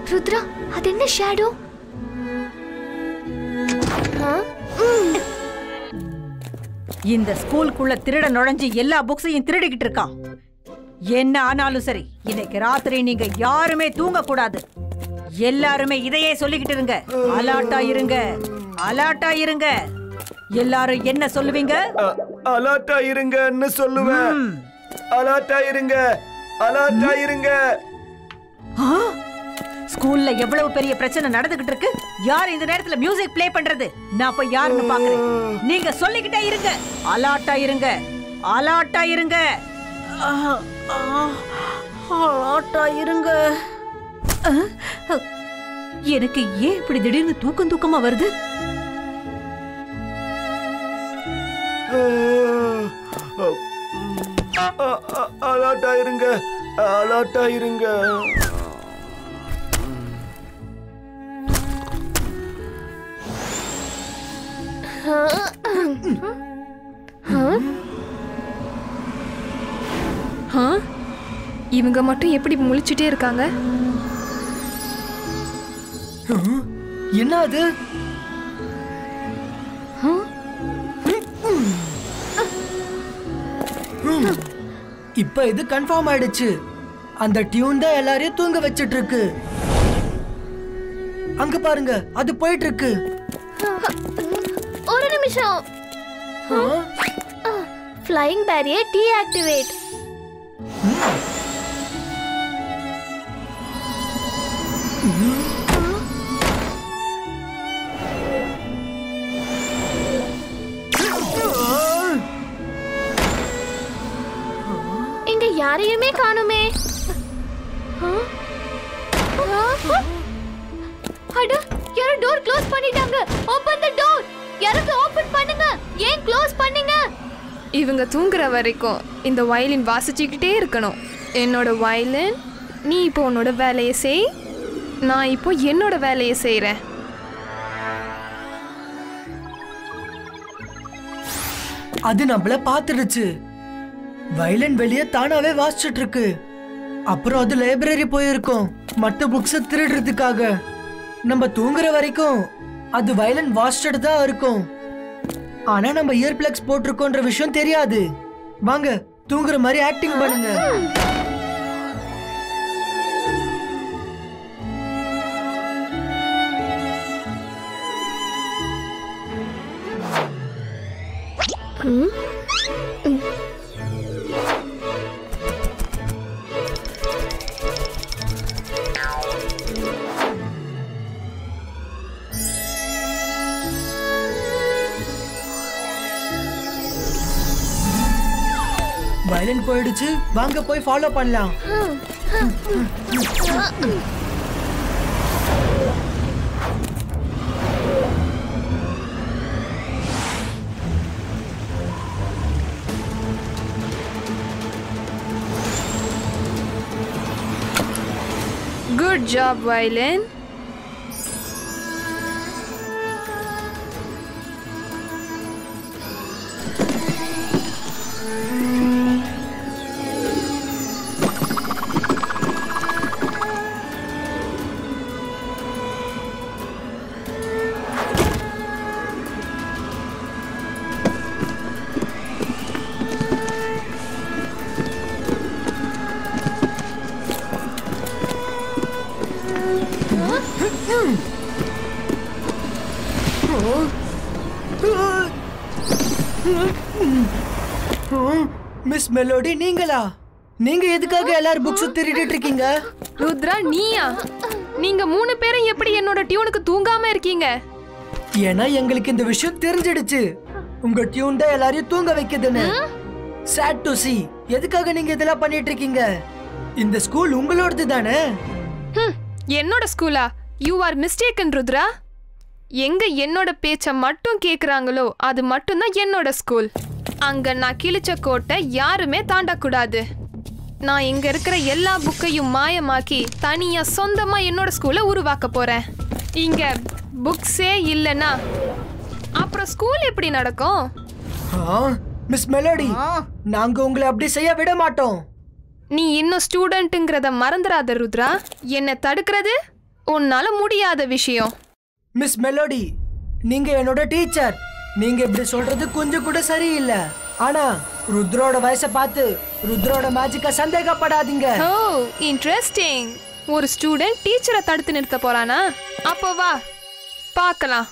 ருத்ரா, அது என்ன ஷேடோ? இந்த ஸ்கூலுக்குள்ள திருட நுழைஞ்சு எல்லா புக்ஸையும் திருடிக்கிட்டு இருக்கான். என்ன ஆனாலும் சரி, இன்னைக்கு ராத்திரி நீங்க யாருமே தூங்க கூடாது. எல்லாருமே இதையே சொல்லிக்கிட்டு இருங்க. அலர்ட்டா இருங்க, அலர்ட்டா இருங்க. எல்லாரும் என்ன சொல்லுவீங்க? அலர்ட்டா இருங்கன்னு சொல்லுவேன். அலர்ட்டா இருங்க, அலர்ட்டா இருங்க. ஸ்கூல்ல எவ்வளவு பெரிய பிரச்சனை நடந்துகிட்டு இருக்கு. யார் இந்த நேரத்துல மியூசிக் ப்ளே பண்றது? நான் போய் யாருன்னு பாக்குறேன். நீங்க சொல்லிக்கிட்டே இருங்க. அலர்ட்டா இருங்க, அலர்ட்டா இருங்க, அலர்ட்டா இருங்க. எனக்கு ஏன் இப்படி திடீர்னு தூக்கமா வருது? அலர்ட்டா இருங்க, அலர்ட்டா இருங்க. இவங்க மட்டும் எப்படி முழிச்சிட்டே இருக்காங்க? என்ன அது? இப்ப இது கன்ஃபார்ம் ஆயிடுச்சு. அந்த டியூன் தான் எல்லாரையும் தூங்க வச்சிட்டு இருக்கு. அங்க பாருங்க, அது போயிட்டு இருக்கு. ஒரு நிமிஷம். Flying barrier deactivate. இங்க யாரையுமே காணுமே. அட, யாரோ டோர் க்ளோஸ் பண்ணிட்டாங்க. Open the door. யாராவது ஓபன் பண்ணுங்க. ஏன் க்ளோஸ் பண்ணீங்க? இவங்க தூங்குற வரைக்கும் இந்த வயலின் வாசிச்சுக்கிட்டே இருக்கணும். என்னோட வயலின், நீ இப்போ உன்னோட வேலையை செய், நான் இப்போ என்னோட வேலையை செய்கிறேன். அது நம்மள பாத்துடுச்சு. வயலின் வெளியே தானாவே வாசிச்சுட்டு இருக்கு. அப்புறம் அது லைப்ரரி போயிருக்கும் மற்ற புக்ஸ் திருடுறதுக்காக. நம்ம தூங்குற வரைக்கும் அது வயலின் வாசிச்சுட்டு தான் இருக்கும். ஆனா நம்ம இயர் பிளக்ஸ் போட்டிருக்கோன்ற விஷயம் தெரியாது. வாங்க, தூங்குற மாதிரி ஆக்டிங் பண்ணுங்க. வயலின் போயிடுச்சு. வாங்க போய் ஃபாலோ பண்ணலாம். Good job, violin. Miss Melody, நீங்களா? நீங்க எதுக்காக எல்லாரும் புக்ஸ் திருடிட்டு இருக்கீங்க? ருத்ரா, நீயா? நீங்க 3 பேரும் எப்படி என்னோட டியூனுக்கு தூங்காம இருக்கீங்க? ஏன்னா எங்களுக்கு இந்த விஷயம் தெரிஞ்சிடுச்சு. உங்க டியூன் தான் எல்லாரையும் தூங்க வைக்குதுன்னு. sad to see. எதுக்காக நீங்க இதெல்லாம் பண்ணிட்டு இருக்கீங்க? இந்த ஸ்கூல் உங்களோடது தானே? என்னோட ஸ்கூலா? You are mistaken Rudra. எங்க என்னோட பேச்ச மட்டும் கேக்குறாங்களோ அது மட்டும் தான் என்னோட ஸ்கூல். அங்க நான் கிழிச்ச கோட்டை யாருமே தாண்டக்கூடாது. நான் இங்க இருக்கிற எல்லா புக்கையும் மாயமாக்கி தனியா சொந்தமா என்னோட ஸ்கூலை உருவாக்க போறேன். இங்க புக்ஸே இல்லைன்னா அப்புறம் ஸ்கூல் எப்படி நடக்கும்? மிஸ் மெலோடி, நாங்க உங்களை அப்படி செய்ய விட மாட்டோம். நீ இன்னும் ஸ்டூடெண்ட்ங்கிறத மறந்துடாத ருத்ரா. என்ன தடுக்கிறது உன்னால முடியாத விஷயம். மிஸ் மெலோடி, நீங்க என்னோட டீச்சர். நீங்க இப்படி சொல்றது கொஞ்சம் கூட சரியில்லை. ஆனா ருத்ரோட வயசை பார்த்து ருத்ரோட மேஜிக்க சந்தேகப்படாதீங்க. ஓ, இன்ட்ரெஸ்டிங். ஒரு ஸ்டூடெண்ட் டீச்சரை தடுத்து நிறுத்த போறானா? அப்போ வா பார்க்கலாம்.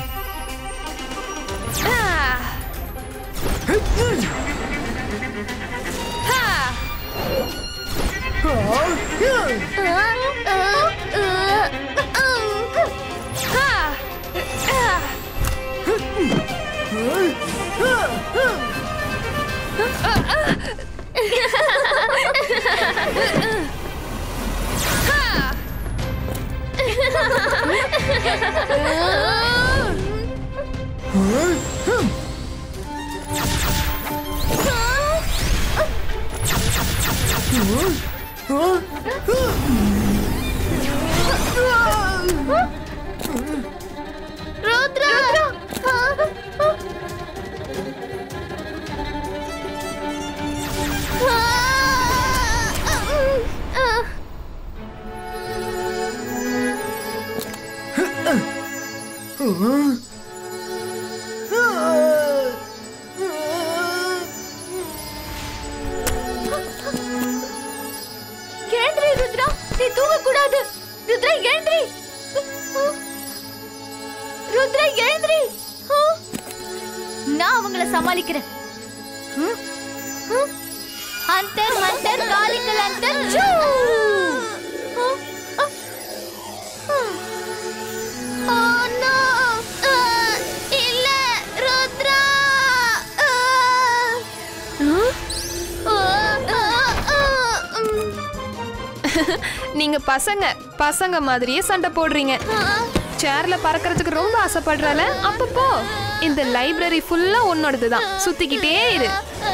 நான் அவங்கள சமாளிக்கிறேன். அந்தர் மந்தர் காலிக்கல் அந்தர் இல்ல ருத்ரா. நீங்க பசங்க மாதிரியே சண்டை போடுறீங்க. சேர்ல பறக்கிறதுக்கு ரொம்ப ஆசைப்படுறல, அப்பப்போ இந்த லைப்ரரி ஃபுல்லா உன்னோடதுதான். சுத்திக்கிட்டே இரு.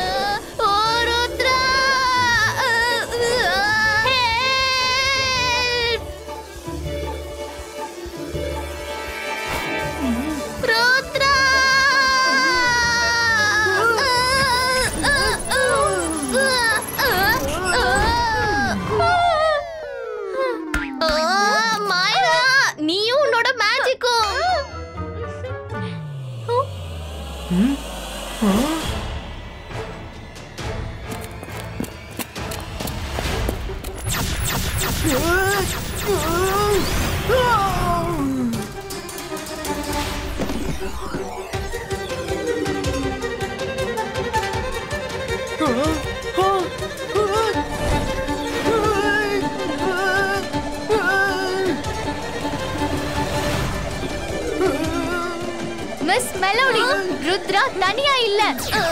மிஸ் மெலோடி, ருத்ரா தனியா இல்ல.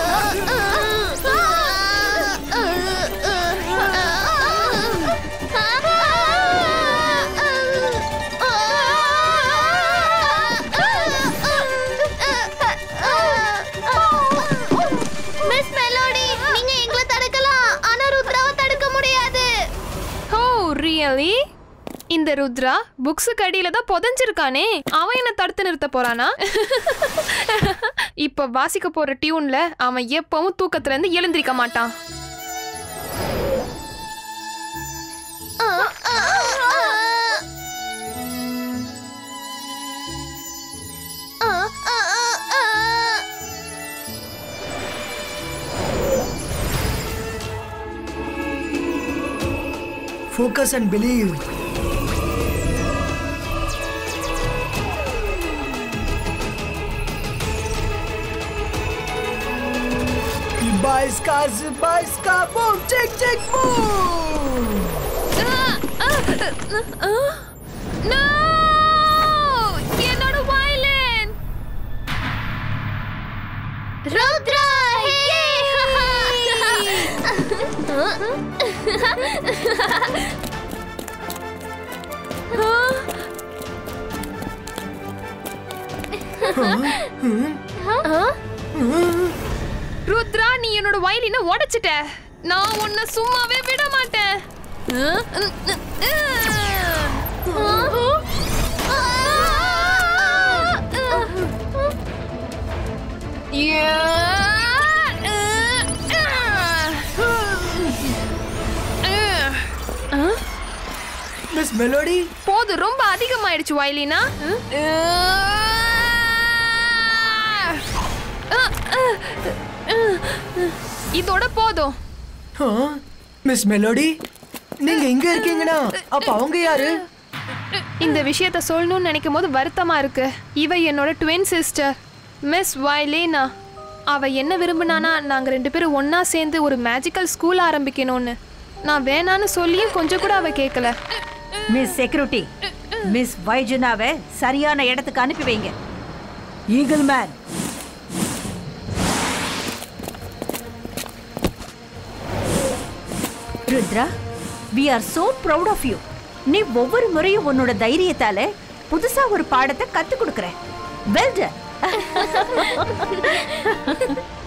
மிஸ் மெலோடி, நீங்க எங்களை தடுக்கலாம், ஆனா ருத்ராவை தடுக்க முடியாது. Oh really? இந்த ருத்ரா புக்ஸுக்கு அடியில தான் புதைஞ்சிருக்கானே, அவன் என்ன தடுத்து நிறுத்த போறானா? இப்ப வாசிக்க போற டியூன்ல அவன் எப்பவும் தூக்கத்துல இருந்து எழுந்திருக்க மாட்டான். Focus and believe. Bicycle, boom, check, boom. No! என்னோட வயலின்! ருத்ரா! ருத்ரா, நீ என்னோட வயலினை உடைச்சிட்ட. நான் உன்னை சும்மாவே விட மாட்டேன். மிஸ் மெலோடி போது ரொம்ப அதிகமாயிடுச்சு வைலினா. இதோட போதும். மிஸ் மெலோடி நீங்க இங்க இருக்கீங்கன்னா அப்ப அவங்க யாரு? இந்த விஷயத்த சொல்லணும்னு நினைக்கும் போது வருத்தமா இருக்கு. இவ என்னோட ட்வின் சிஸ்டர் மிஸ் வைலினா. அவ என்ன விரும்பினானா நாங்க 2 பேரும் ஒன்னா சேர்ந்து ஒரு மேஜிக்கல் ஸ்கூல் ஆரம்பிக்கணும்னு. நான் வேணான்னு சொல்லியும் கொஞ்சம் கூட அவ கேட்கல. மிஸ் செக்யூரிட்டி, மிஸ் வைஜனாவை சரியான இடத்துக்கு அனுப்பி வைங்க. Eagle man, Rudra, we are so proud of you. நீ ஒவ்வொரு முறையும் உன்னோட தைரியத்தால புதுசா ஒரு பாடத்தை கத்து கொடுக்கற. Well done.